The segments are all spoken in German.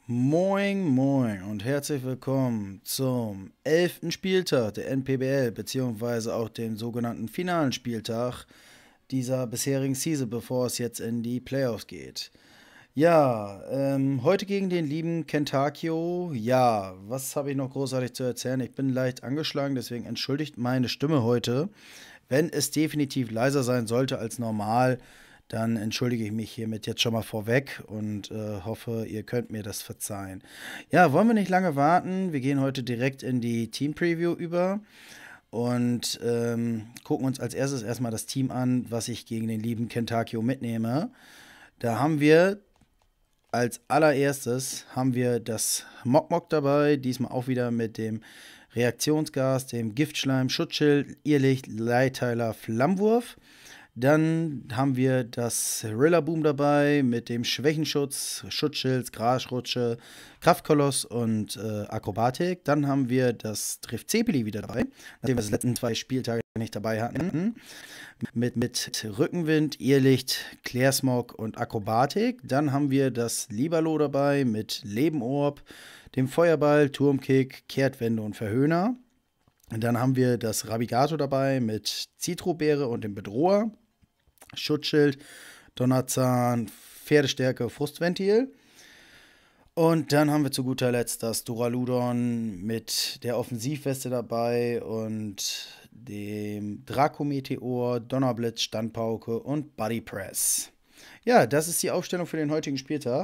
Moin, moin und herzlich willkommen zum 11. Spieltag der NPBL, beziehungsweise auch dem sogenannten finalen Spieltag dieser bisherigen Season, bevor es jetzt in die Playoffs geht. Ja, heute gegen den lieben Kentakio. Ja, was habe ich noch großartig zu erzählen? Ich bin leicht angeschlagen, deswegen entschuldigt meine Stimme heute. Wenn es definitiv leiser sein sollte als normal, dann entschuldige ich mich hiermit jetzt schon mal vorweg und hoffe, ihr könnt mir das verzeihen. Ja, wollen wir nicht lange warten? Wir gehen heute direkt in die Team-Preview über und gucken uns als erstes erstmal das Team an, was ich gegen den lieben Kentakio mitnehme. Da haben wir als allererstes haben wir das Mokmok dabei, diesmal auch wieder mit dem Reaktionsgas, dem Giftschleim, Schutzschild, Irrlicht, Leitteiler, Flammwurf. Dann haben wir das Rillaboom dabei mit dem Schwächenschutz, Schutzschild, Grasrutsche, Kraftkoloss und Akrobatik. Dann haben wir das Trift-Zepeli wieder dabei, nachdem wir das letzten zwei Spieltage nicht dabei hatten. Mit Rückenwind, Irrlicht, Klärsmog und Akrobatik. Dann haben wir das Libalo dabei mit Lebenorb, dem Feuerball, Turmkick, Kehrtwende und Verhöhner. Und dann haben wir das Rabigato dabei mit Zitrobeere und dem Bedroher, Schutzschild, Donnerzahn, Pferdestärke, Frustventil. Und dann haben wir zu guter Letzt das Duraludon mit der Offensivweste dabei und dem Draco-Meteor, Donnerblitz, Standpauke und Body Press. Ja, das ist die Aufstellung für den heutigen Spieltag.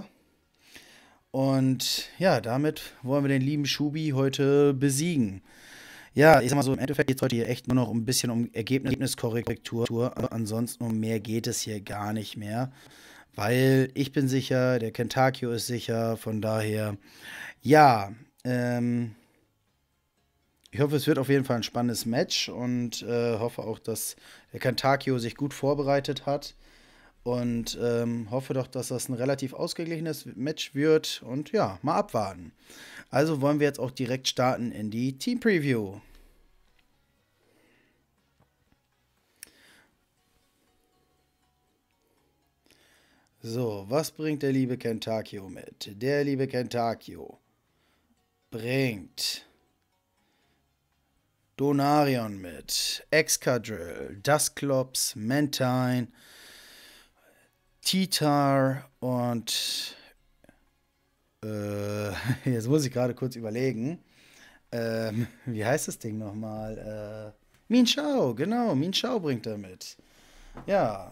Und ja, damit wollen wir den lieben Schubi heute besiegen. Ja, ich sag mal so, im Endeffekt geht es heute hier echt nur noch ein bisschen um Ergebniskorrektur. Aber ansonsten um mehr geht es hier gar nicht mehr. Weil ich bin sicher, der Kentakio ist sicher, von daher, ja, ich hoffe, es wird auf jeden Fall ein spannendes Match und hoffe auch, dass der Kentakio sich gut vorbereitet hat und hoffe doch, dass das ein relativ ausgeglichenes Match wird und ja, mal abwarten. Also wollen wir jetzt auch direkt starten in die Team Preview. So, was bringt der liebe Kentakio mit? Der liebe Kentakio bringt Donarion mit, Excadrill, Dusclops, Mantine, Titar und jetzt muss ich gerade kurz überlegen. Wie heißt das Ding nochmal? Minshao, genau, Minshao bringt er mit. Ja,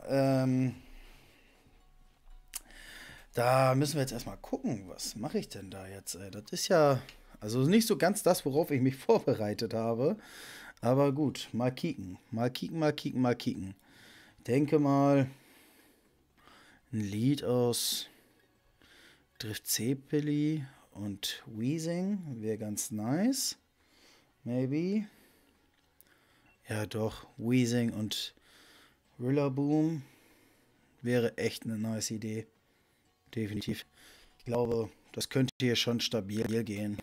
da müssen wir jetzt erstmal gucken, was mache ich denn da jetzt? Das ist ja, also nicht so ganz das, worauf ich mich vorbereitet habe. Aber gut, mal kicken. Mal kicken, mal kicken, mal kicken. Ich denke mal, ein Lied aus Drift Zepeli und Weezing wäre ganz nice. Maybe. Ja, doch. Weezing und Rillaboom wäre echt eine nice Idee. Definitiv. Ich glaube, das könnte hier schon stabil gehen.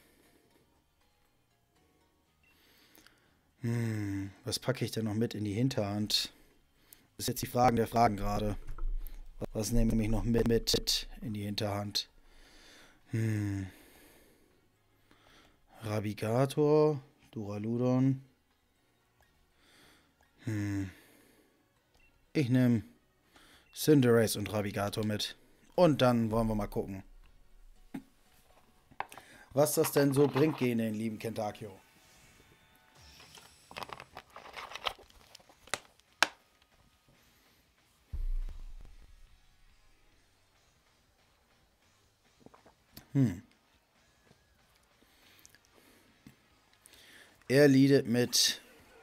Was packe ich denn noch mit in die Hinterhand? Das ist jetzt die Fragen der Fragen gerade. Was nehme ich noch mit in die Hinterhand? Rabigator, Duraludon. Ich nehme Cinderace und Rabigator mit. Und dann wollen wir mal gucken, was das denn so bringt gegen den lieben Kentakio. Er leadet mit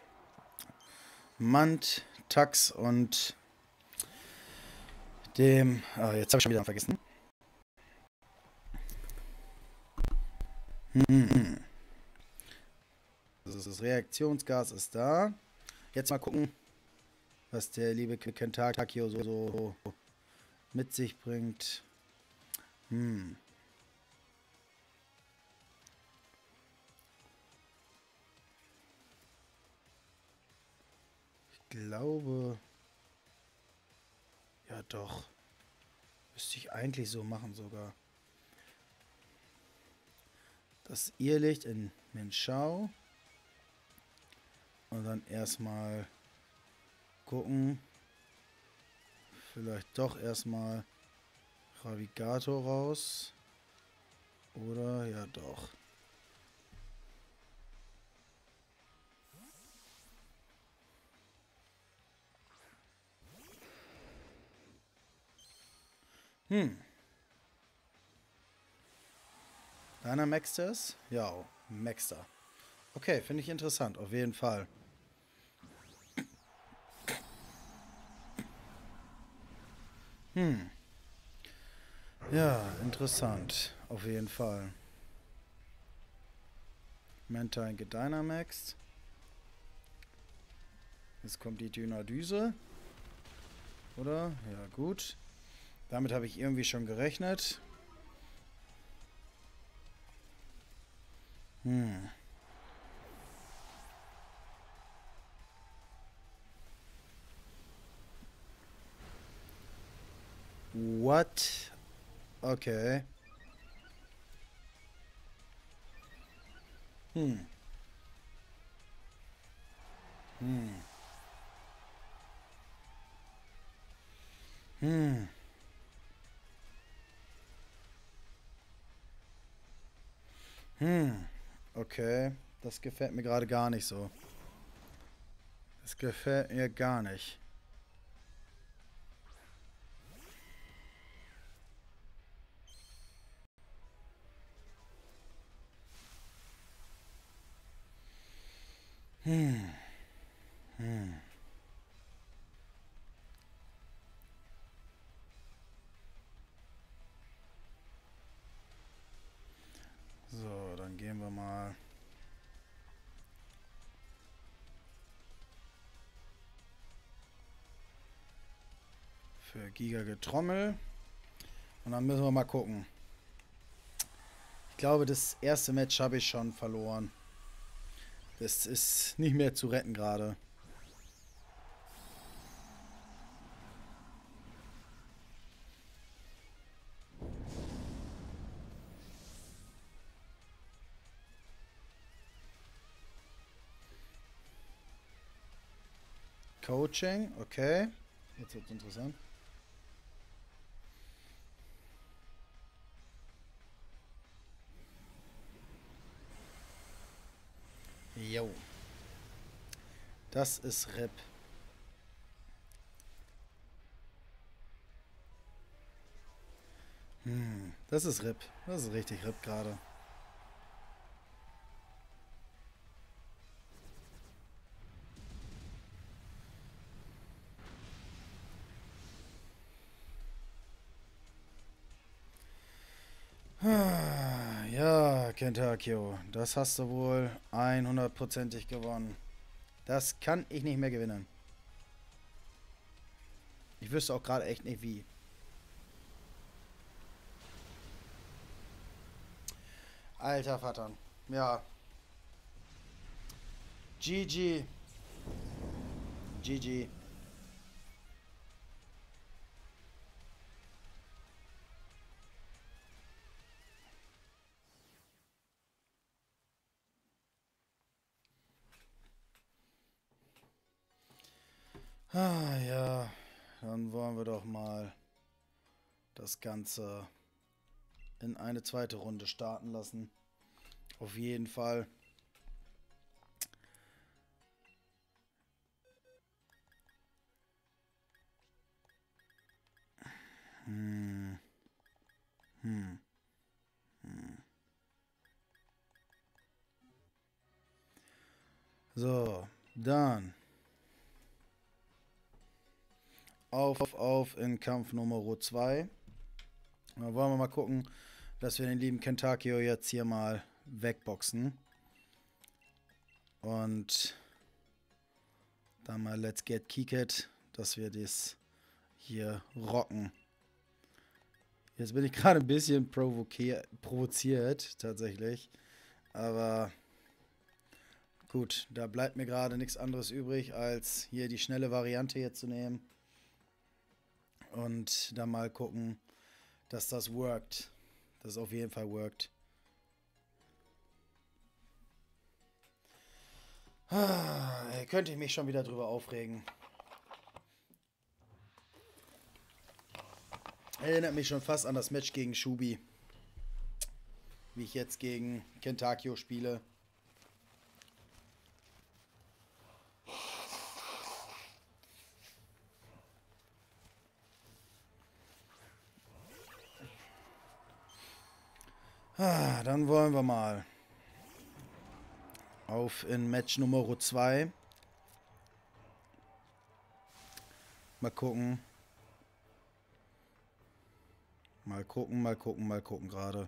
Mant, Tax und dem. Ah, jetzt habe ich schon wieder vergessen. Das Reaktionsgas ist da. Jetzt mal gucken, was der liebe Kentakio so mit sich bringt. Ich glaube. Ja, doch. Müsste ich eigentlich so machen sogar. das Irrlicht in Menschau. Und dann erstmal gucken. Vielleicht doch erstmal Ravigato raus. Oder? Ja, doch. Deiner Maxters? Ja, Maxter. Okay, finde ich interessant, auf jeden Fall. Ja, interessant, auf jeden Fall. Mentine Dynamaxed. Jetzt kommt die Dynadüse. Oder? Ja, gut. Damit habe ich irgendwie schon gerechnet. What? Okay. Hm. Okay. Das gefällt mir gerade gar nicht so. Das gefällt mir gar nicht. So, dann gehen wir mal. Für Giga Getrommel. Und dann müssen wir mal gucken. Ich glaube, das erste Match habe ich schon verloren. Das ist nicht mehr zu retten gerade. Coaching, okay. Jetzt wird es interessant. Jo. Das ist RIP. Das ist RIP. Das ist richtig RIP gerade. Ja, Kentakio, das hast du wohl 100%ig gewonnen. Das kann ich nicht mehr gewinnen. Ich wüsste auch gerade echt nicht wie. Alter Vater. Ja. GG. GG. Ah, ja. Dann wollen wir doch mal das Ganze in eine zweite Runde starten lassen. Auf jeden Fall. So, dann auf in Kampf Nummer 2. Dann wollen wir mal gucken, dass wir den lieben Kentakio jetzt hier mal wegboxen. Und dann mal Let's Get Kicked, dass wir das hier rocken. Jetzt bin ich gerade ein bisschen provoziert, tatsächlich. Aber gut, da bleibt mir gerade nichts anderes übrig, als hier die schnelle Variante hier zu nehmen. Und dann mal gucken, dass das workt. Dass es auf jeden Fall workt. Könnte ich mich schon wieder drüber aufregen. Erinnert mich schon fast an das Match gegen Shubi. Wie ich jetzt gegen Kentakio spiele. Dann wollen wir mal auf in Match Nummer 2. Mal gucken. Mal gucken gerade.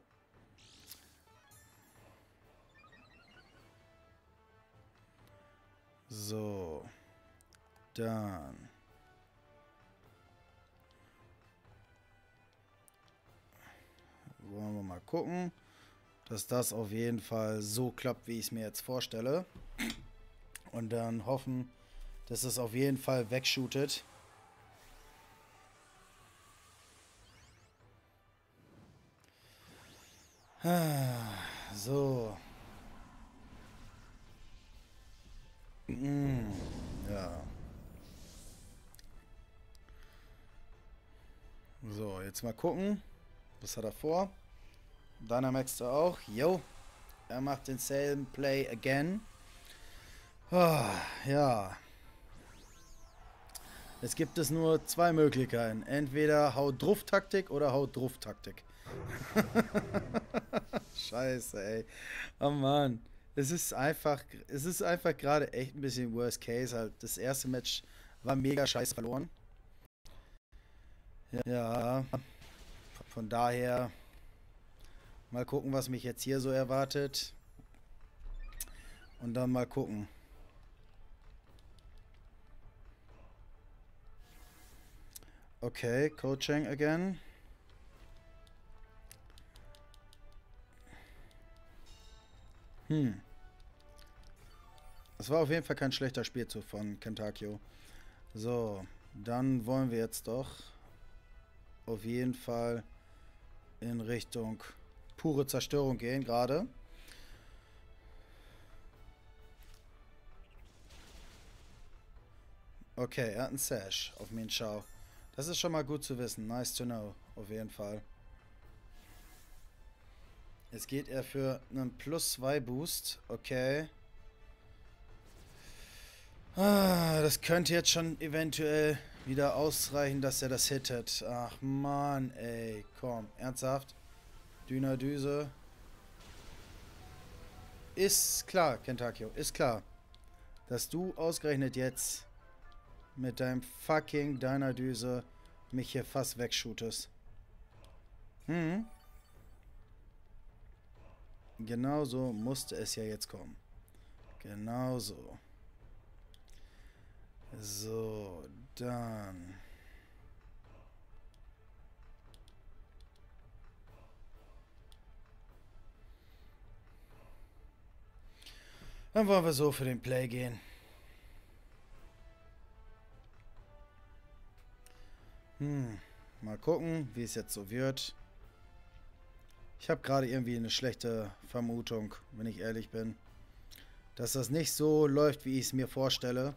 So. Dann. Wollen wir mal gucken, dass das auf jeden Fall so klappt, wie ich es mir jetzt vorstelle. Und dann hoffen, dass es auf jeden Fall wegshootet. So. Ja. So, jetzt mal gucken. Was hat er vor? Dynamax da auch. Jo. Er macht denselben Play again. Ja. Es gibt es nur zwei Möglichkeiten. Entweder Haut drauf Taktik oder Haut drauf Taktik. Scheiße, ey. Oh Mann. Es ist einfach gerade echt ein bisschen Worst Case. Halt. Das erste Match war mega scheiße verloren. Ja. Von daher mal gucken, was mich jetzt hier so erwartet. Und dann mal gucken. Okay, Coaching again. Das war auf jeden Fall kein schlechter Spielzug von Kentakio. So, dann wollen wir jetzt doch auf jeden Fall in Richtung pure Zerstörung gehen gerade. Okay, er hat einen Sash auf Min Shao. Das ist schon mal gut zu wissen. Nice to know, auf jeden Fall. Jetzt geht er für einen +2 Boost. Okay. Das könnte jetzt schon eventuell wieder ausreichen, dass er das hittet. Ach man, ey. Komm, ernsthaft? Dynadüse. Ist klar, Kentakio. Ist klar, dass du ausgerechnet jetzt mit deinem fucking Dynadüse mich hier fast wegshootest. Genau so musste es ja jetzt kommen. Genau so. So, dann. Dann wollen wir so für den Play gehen. Mal gucken, wie es jetzt so wird. Ich habe gerade irgendwie eine schlechte Vermutung, wenn ich ehrlich bin. Dass das nicht so läuft, wie ich es mir vorstelle.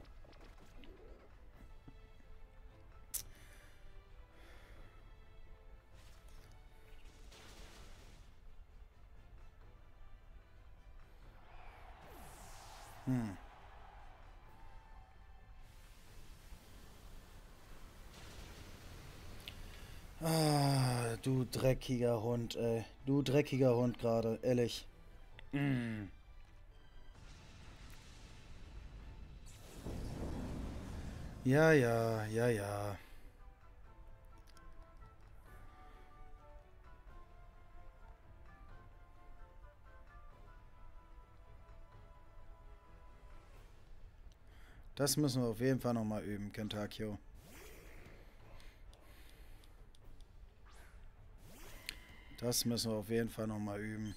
Du dreckiger Hund, ey. Du dreckiger Hund gerade, ehrlich. Ja, ja, ja, ja. Das müssen wir auf jeden Fall nochmal üben, Kentakio. Das müssen wir auf jeden Fall nochmal üben.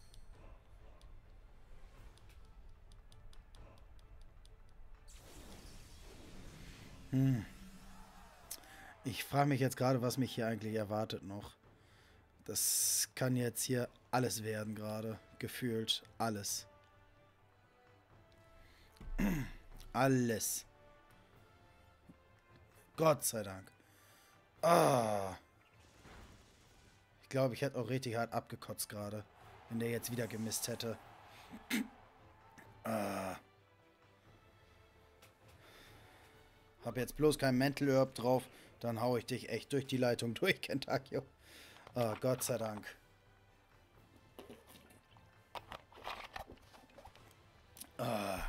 Ich frage mich jetzt gerade, was mich hier eigentlich erwartet noch. Das kann jetzt hier alles werden gerade. Gefühlt alles. Alles. Gott sei Dank. Ah. Ich glaube, ich hätte auch richtig hart abgekotzt gerade, wenn der jetzt wieder gemisst hätte. Ah. Hab jetzt bloß kein Mental Herb drauf, dann hau ich dich echt durch die Leitung durch, Kentucky. Ah, Gott sei Dank. Ah.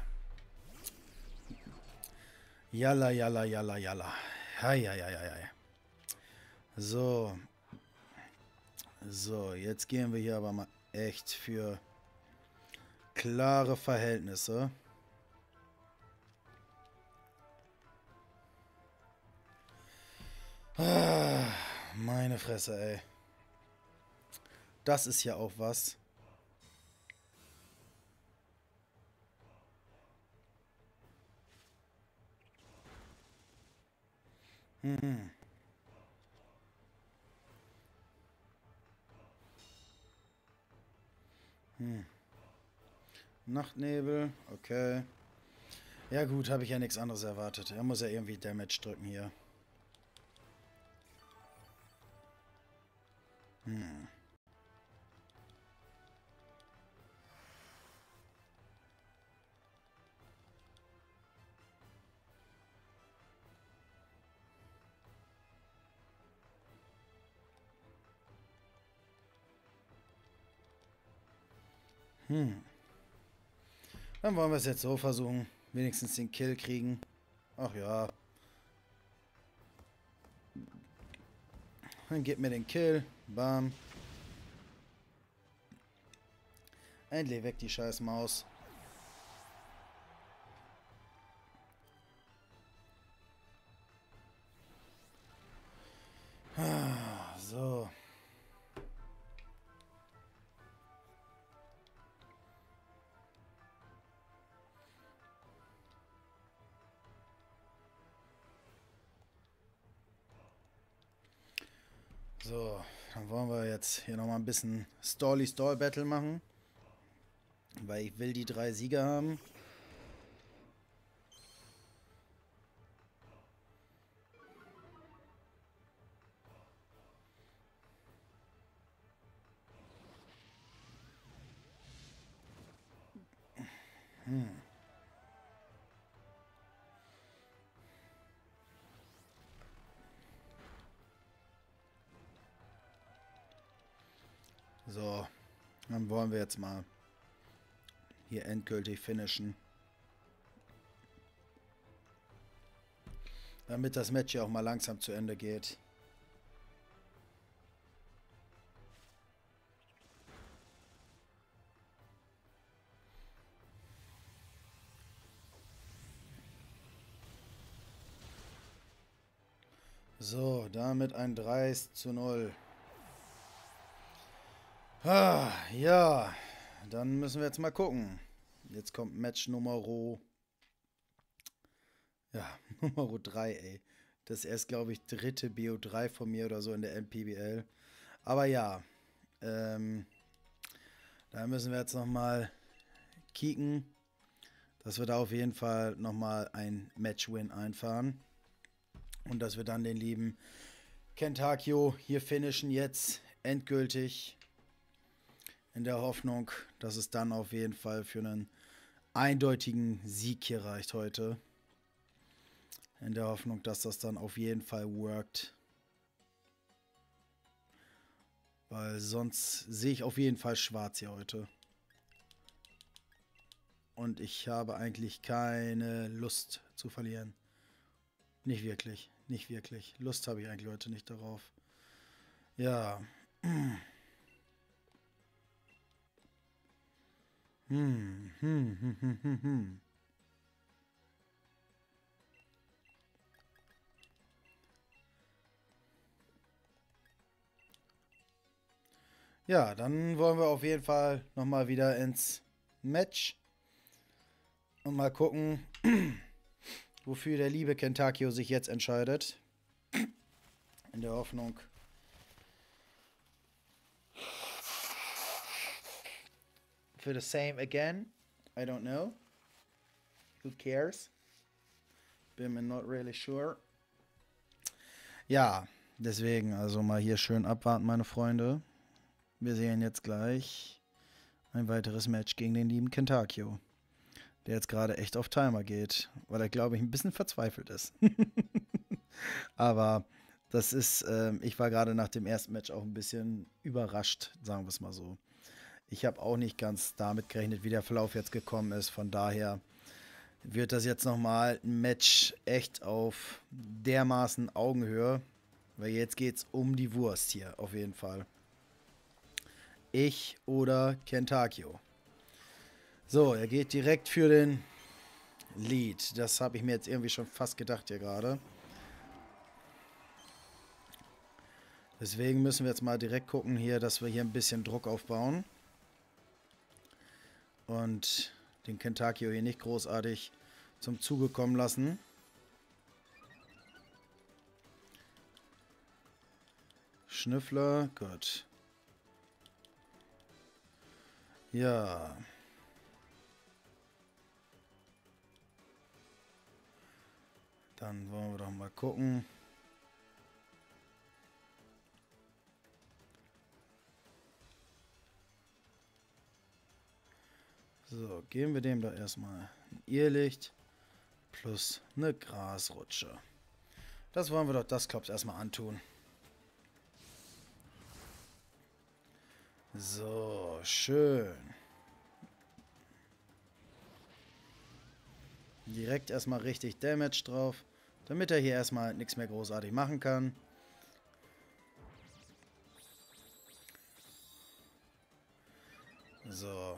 Jalla, jalla, jalla, jalla. Hei, hei, hei, hei. So. So, jetzt gehen wir hier aber mal echt für klare Verhältnisse. Ah, meine Fresse, ey. Das ist ja auch was. Hm. Hm. Nachtnebel, okay. Ja gut, habe ich ja nichts anderes erwartet. Er muss ja irgendwie Damage drücken hier. Hm. Dann wollen wir es jetzt so versuchen. Wenigstens den Kill kriegen. Ach ja. Dann gib mir den Kill. Bam. Endlich weg die scheiß Maus. So. So, dann wollen wir jetzt hier nochmal ein bisschen Stall-Battle machen. Weil ich will die 3 Sieger haben. So, dann wollen wir jetzt mal hier endgültig finishen. Damit das Match ja auch mal langsam zu Ende geht. So, damit ein 3:0. Ah, ja, dann müssen wir jetzt mal gucken. Jetzt kommt Match Nummer ja, Nummer 3, ey. Das ist erst, glaube ich, dritte BO3 von mir oder so in der NPBL. Aber ja, da müssen wir jetzt nochmal kicken, dass wir da auf jeden Fall nochmal ein Match-Win einfahren. Und dass wir dann den lieben Kentakio hier finishen jetzt endgültig. In der Hoffnung, dass es dann auf jeden Fall für einen eindeutigen Sieg hier reicht heute. In der Hoffnung, dass das dann auf jeden Fall workt. Weil sonst sehe ich auf jeden Fall schwarz hier heute. Und ich habe eigentlich keine Lust zu verlieren. Nicht wirklich, nicht wirklich. Lust habe ich eigentlich heute nicht darauf. Ja. Ja, dann wollen wir auf jeden Fall nochmal wieder ins Match. Und mal gucken, wofür der liebe Kentakio sich jetzt entscheidet. In der Hoffnung. Für the same again? I don't know. Who cares? Bin mir not really sure. Ja, deswegen, also mal hier schön abwarten, meine Freunde. Wir sehen jetzt gleich ein weiteres Match gegen den lieben Kentakio, der jetzt gerade echt auf Timer geht, weil er, glaube ich, ein bisschen verzweifelt ist. Aber das ist, ich war gerade nach dem ersten Match auch ein bisschen überrascht, sagen wir es mal so. Ich habe auch nicht ganz damit gerechnet, wie der Verlauf jetzt gekommen ist. Von daher wird das jetzt nochmal ein Match echt auf dermaßen Augenhöhe, weil jetzt geht's um die Wurst hier, auf jeden Fall. Ich oder Kentakio. So, er geht direkt für den Lead. Das habe ich mir jetzt irgendwie schon fast gedacht hier gerade. Deswegen müssen wir jetzt mal direkt gucken hier, dass wir hier ein bisschen Druck aufbauen. Und den Kentakio hier nicht großartig zum Zuge kommen lassen. Schnüffler, gut. Ja. Dann wollen wir doch mal gucken. So, geben wir dem doch erstmal ein Irrlicht plus eine Grasrutsche. Das wollen wir doch das Klops erstmal antun. So, schön. Direkt erstmal richtig Damage drauf, damit er hier erstmal nichts mehr großartig machen kann. So.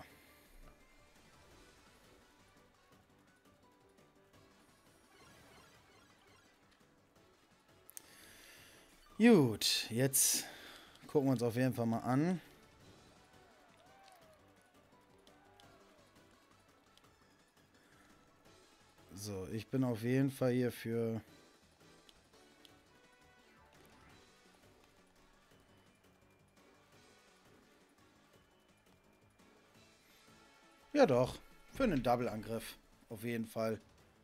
Gut, jetzt gucken wir uns auf jeden Fall mal an. So, ich bin auf jeden Fall hier für... Ja doch, für einen Double-Angriff. Auf jeden Fall.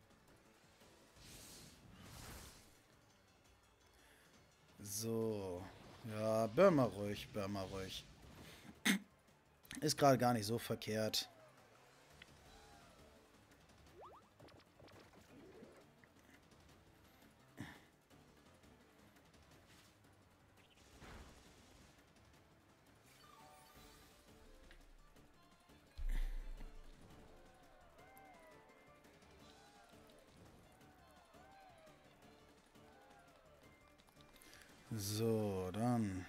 So. Ja, burn mal ruhig, burn mal ruhig. Ist gerade gar nicht so verkehrt. So, dann.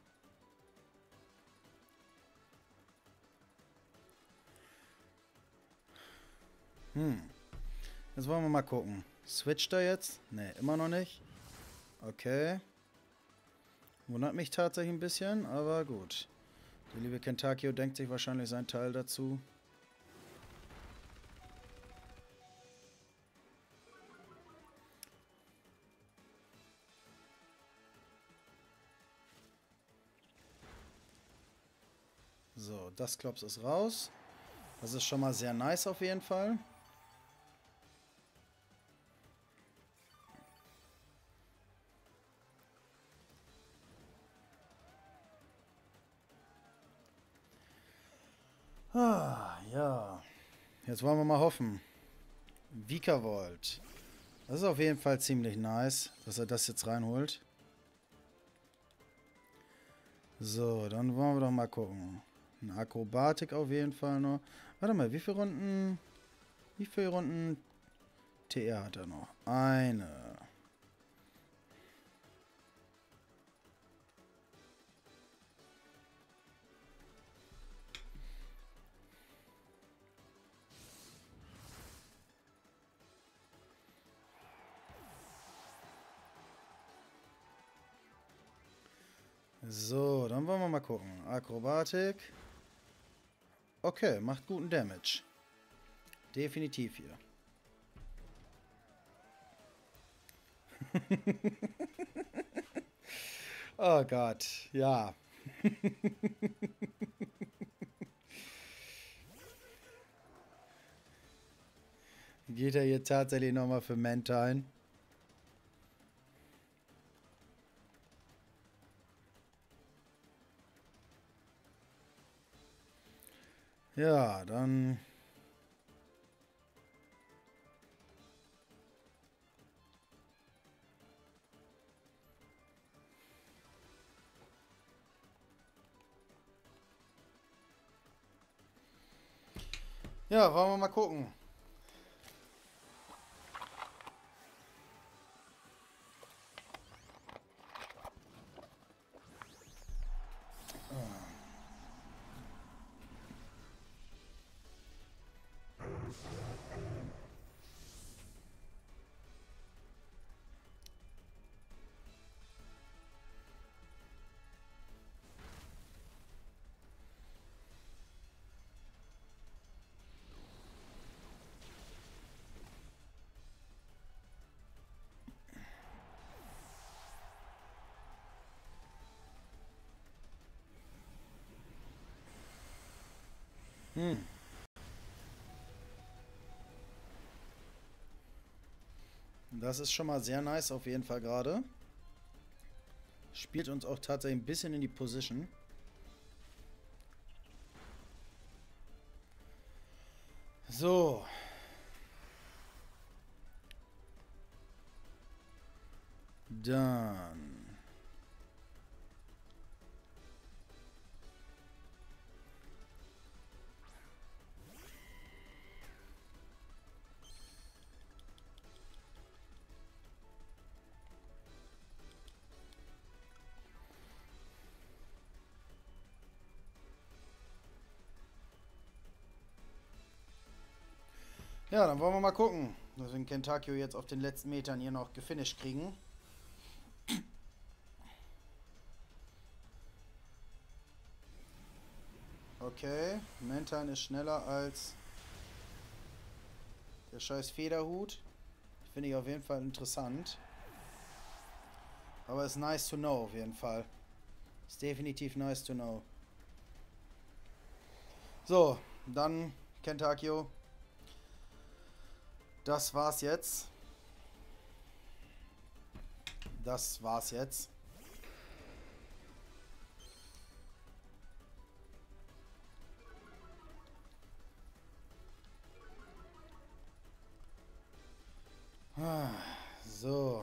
Jetzt wollen wir mal gucken. Switcht er jetzt? Ne, immer noch nicht. Okay. Wundert mich tatsächlich ein bisschen, aber gut. Der liebe Kentakio denkt sich wahrscheinlich seinen Teil dazu. So, das Klops ist raus. Das ist schon mal sehr nice auf jeden Fall. Ah, ja. Jetzt wollen wir mal hoffen. Vikavolt. Das ist auf jeden Fall ziemlich nice, dass er das jetzt reinholt. So, dann wollen wir doch mal gucken. Eine Akrobatik auf jeden Fall noch. Warte mal, wie viele Runden... Wie viele Runden TR hat er noch? Eine. So, dann wollen wir mal gucken. Akrobatik. Okay, macht guten Damage. Definitiv hier. Oh Gott, ja. Geht er hier tatsächlich nochmal für Mantine? Ja, dann... Ja, wollen wir mal gucken. Das ist schon mal sehr nice auf jeden Fall gerade. Spielt uns auch tatsächlich ein bisschen in die Position. So. Dann. Ja, dann wollen wir mal gucken, dass wir den Kentakio jetzt auf den letzten Metern hier noch gefinisht kriegen. Okay, Mantine ist schneller als der scheiß Federhut. Finde ich auf jeden Fall interessant. Aber ist nice to know auf jeden Fall. Ist definitiv nice to know. So, dann Kentakio. Das war's jetzt. Das war's jetzt. So.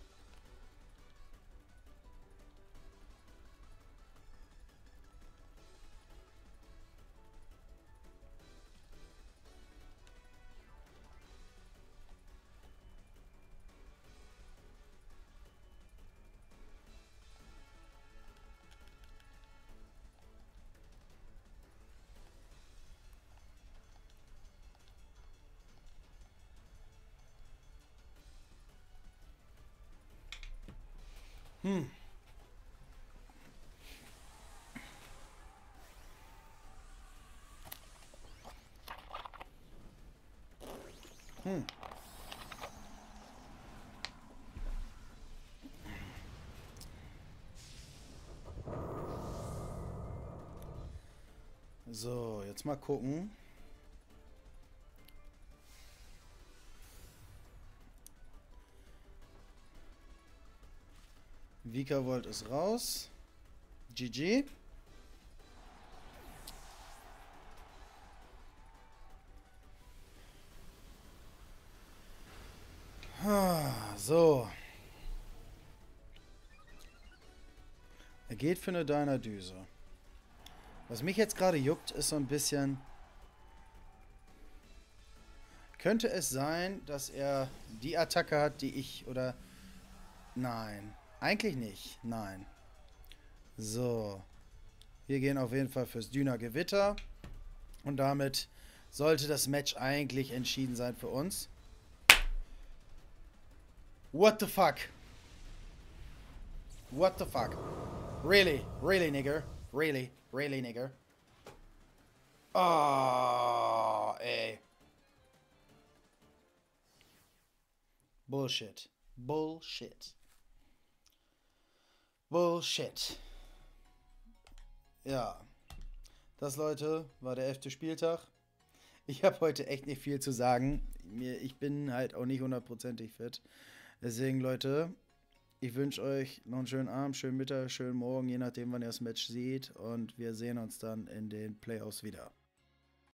Hm. So, jetzt mal gucken. Vikavolt ist raus. GG. So. Er geht für eine Dynadüse. Was mich jetzt gerade juckt, ist so ein bisschen... Könnte es sein, dass er die Attacke hat, die ich... Oder... Nein. Eigentlich nicht. Nein. So. Wir gehen auf jeden Fall fürs Dyna-Gewitter. Und damit sollte das Match eigentlich entschieden sein für uns. What the fuck? What the fuck? Really? Really, nigger? Really? Really, nigger? Oh, ey. Bullshit. Bullshit. Bullshit. Ja. Das, Leute, war der 11. Spieltag. Ich habe heute echt nicht viel zu sagen. Ich bin halt auch nicht hundertprozentig fit. Deswegen, Leute, ich wünsche euch noch einen schönen Abend, schönen Mittag, schönen Morgen, je nachdem, wann ihr das Match seht. Und wir sehen uns dann in den Playoffs wieder.